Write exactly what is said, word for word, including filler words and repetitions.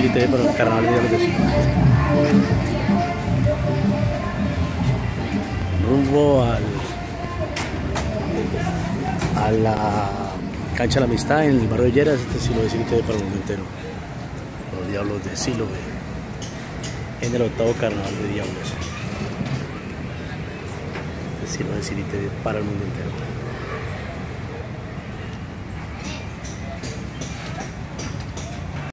Sirité para el carnaval de Diablos de Siloé. Rumbo al, a la cancha de la Amistad en el barrio de Lleras. Este Siloé de Sirité para el mundo entero. Los Diablos de Siloé en el octavo carnaval de Diablos. Este Siloé de Sirité para el mundo entero.